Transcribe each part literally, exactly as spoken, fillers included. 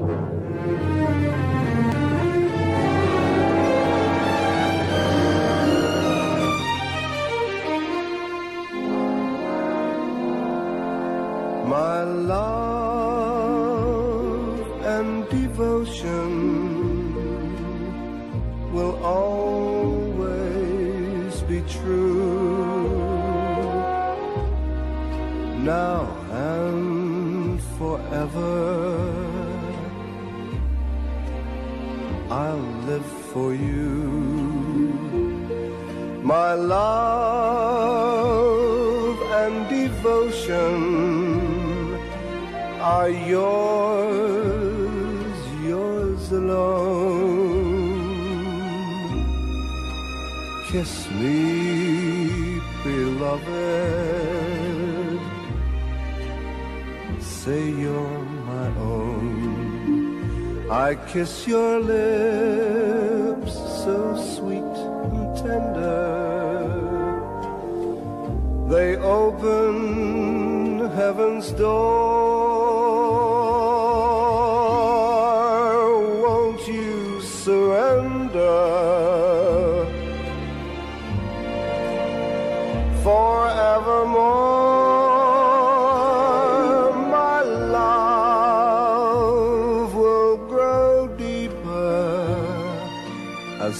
My love and devotion will always be true, now and forever. I'll live for you. My love and devotion are yours, yours alone. Kiss me, beloved, say you're my own. I kiss your lips, so sweet and tender. They open heaven's door. Won't you surrender? Forevermore, my love will grow deeper as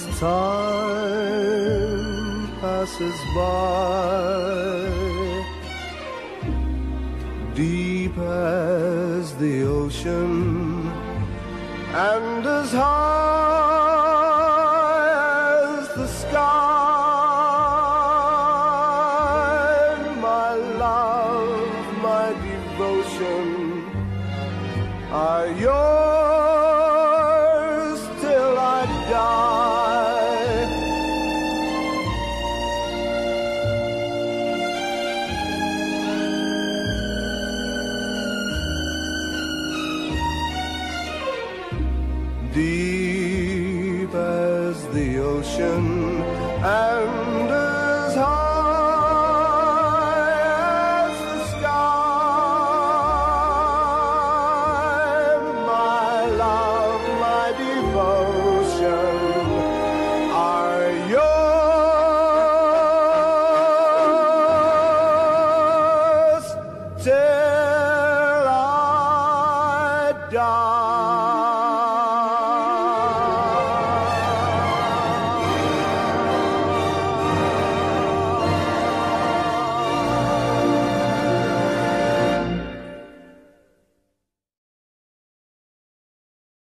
time passes by. Deep as the ocean and as high as the sky. My love, my devotion are yours till I die. Deep as the ocean and